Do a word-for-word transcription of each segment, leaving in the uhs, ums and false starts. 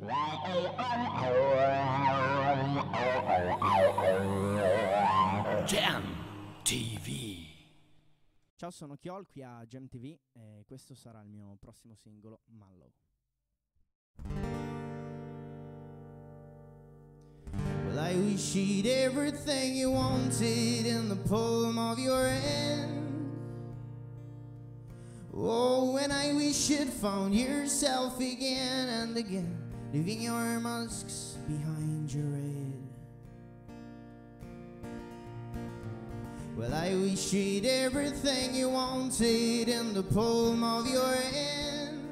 Jam T V. Ciao, sono Chiol qui a Jam T V e questo sarà il mio prossimo singolo, Mallow. Well, I wish you'd everything you wanted in the palm of your hand. Oh, and I wish you'd found yourself again and again, leaving your masks behind your head. Well, I wish you'd everything you wanted in the palm of your hand.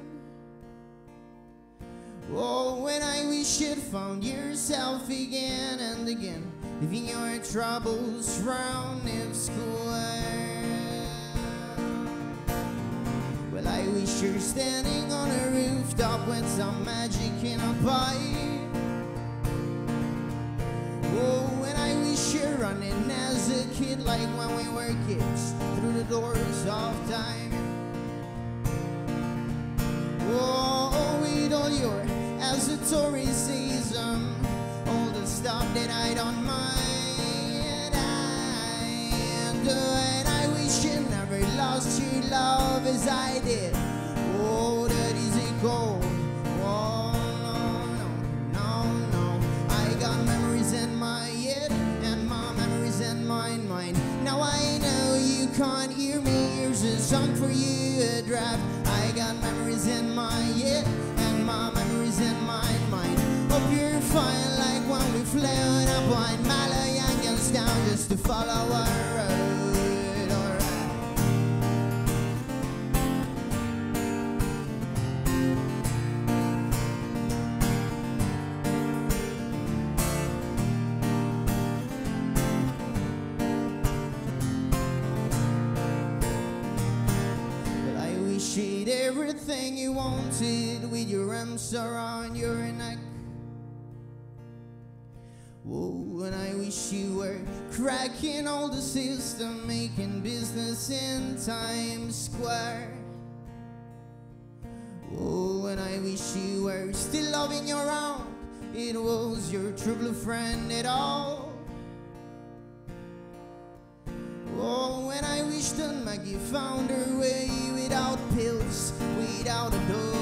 Oh, when I wish you'd found yourself again and again, leaving your troubles round if square. Well, I wish you're standing on a rooftop with some magic in a pipe. Oh, when I wish you're running as a kid like when we were kids through the doors of time. Oh, with all your esotericism, all the stuff that I don't mind. And, uh, and I wish you never lost your love as I did. Oh, that is a cold. Oh, no, no, no, no. I got memories in my head and my memories in my mind. Now I know you can't hear me. Here's a song for you, a draft. I got memories in my head and my memories in my mind. Hope you're fine like when we flew up on Malayangan's down just to follow our road. Alright. Well, I wish you'd everything you wanted with your arms around your neck. Whoa, and I wish you were cracking all the system, making business in Times Square. Oh, and I wish you were still loving your own. It was your true blue friend at all. Oh, and I wish that Maggie found her way without pills, without a door.